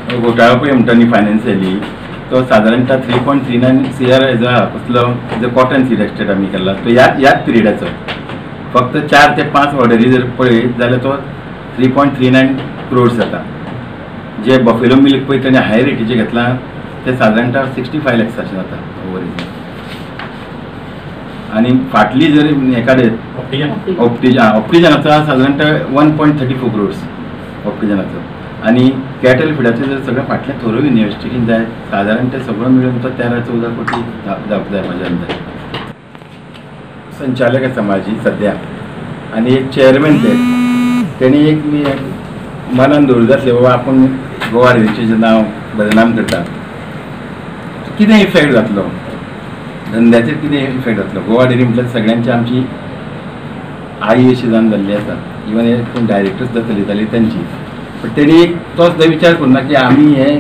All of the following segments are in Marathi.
घोटाळो पळय म्हणटा न्ही फायनान्शियली, तो सादारणता 3.39 CR हेजो कसलो जो कॉटन सीड एस्टेट आमी केला तो ह्याच पिरियडाचो. फक्त 4 ते 5 ऑर्डरी जर पळयत जाल्यार तो 3.39 crores जाता. जे बफेलो मिल्क पळय ताणें हाय रेटीचे घेतला ते सादारणता 65 lakhs अशें जाता ओवर. आणि फाटली जर एखादे ऑप्टिजनाचो साधारणतः 1.34 crores ऑप्टिजनाचो. आणि कॅटल फिडाचे जर सगळं फाटलें थोरो इन्व्हेस्टिगेशन जाय साधारणतः सगळं मिळून तो 13-14 कोटी जावपाक जाय म्हाज्या अंदाज. संचालक आसा म्हाजी सद्या आनी एक चेअरमॅन तेणी एक मनान दवरलें जातलें बाबा आपूण गोवा डेरीचें नांव बदनाम करता, कितें इफेक्ट जातलो धंद्याचेर, कितें इफेक्ट जातलो. गोवा डेरी म्हटल्यार सगळ्यांची आमची आई अशी जावन जाल्ली आसा. इवन हे कोण डायरेक्टर्स चलयताली तांची. पण तेणी तोच विचार करना की आमी हे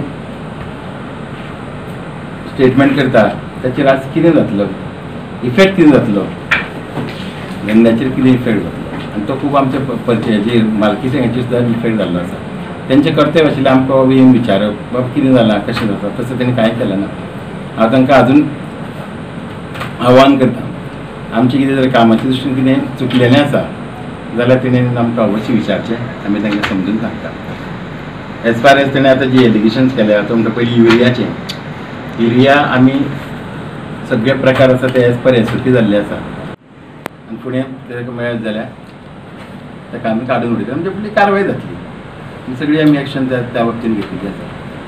स्टेटमेंट करता ताचेर आज कितें जातलो, इफेक्ट कितें जातलो, धंद्याचेर कितें इफेक्ट जातलो. आनी तो खूब आमच्या हेचेर मालकीच्या हेचेर सुद्दां इफेक्ट जाल्लो आसा. तेंचें कर्तव्य आशिल्लें आमकां येवन विचारप बाबा कितें जालां, कशें जाता. तसं तेणी कांय केलें ना. हांव तांकां आजून आव्हान करता, आमचें कितें जर कामाच्या दृश्टीन कितें चुकलेलें आसा जाल्यार तेणें आमकां अवश्य विचारचें, आमी तांकां समजून सांगता. एज फार एज तेणें आतां जी एलिगेशन्स केल्या तो म्हणटा पयलीं युरियाचें. युरिया आमी सगळे प्रकार आसा ते एज पर SOP जाल्ले आसा. आनी फुडें तेका मेळत जाल्यार ताका आमी काडून उडयता, म्हणजे फुडली कारवाय जातली. सगळी आमी एक्शन त्या बाबतीन घेतलेली आसा.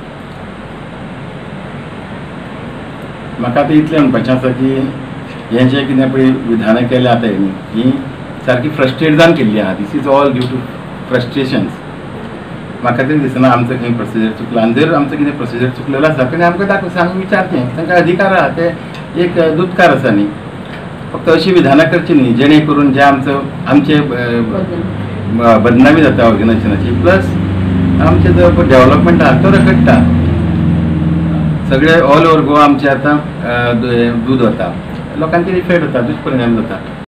म्हाका आतां इतलें म्हणपाचें आसा की हें जें कितें पळय विधानां केल्या आतां ही सारकी फ्रस्ट्रेट जावन केल्ली आहा. This is all due to frustrations. म्हाका तरी दिसना आमचो खंय प्रोसिजर चुकलो. आनी जर आमचो कितें प्रोसिजर चुकलेलो आसा तेणें आमकां सांगून विचारचें. तांकां अधिकार आहा, ते एक दूदकार आसा न्ही. फक्त अशी विधानां करची न्ही जेणे करून जे आमचे बदनामी जाता ऑर्गनायझेशनाची, प्लस आमचे जो डेव्हलपमेंट आहा तो रखडटा. सगळे ऑल ओव्हर गोवा आमचे आतां दूद वता, लोकांचेर इफेक्ट जाता, दुश्परिणाम जाता.